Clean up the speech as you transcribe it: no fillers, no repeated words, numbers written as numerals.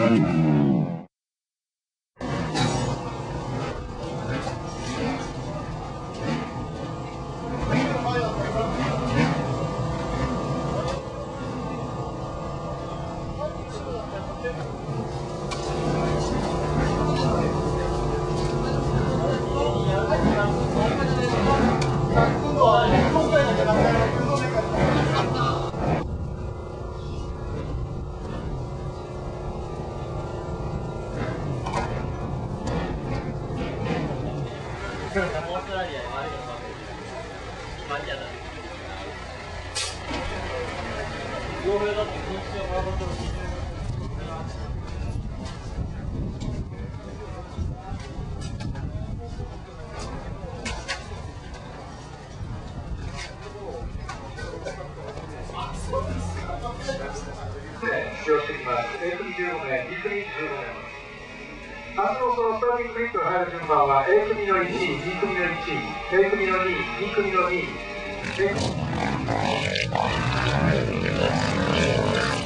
オーストラリアへ悪いのかマニアだ傭兵だって禁止を守ってほしい使用してきます。A 組15名、B 組15名。発送とスターティングメイクが入る順番は A 組の1位、B 組の1位、A 組の2位、B 組の2位。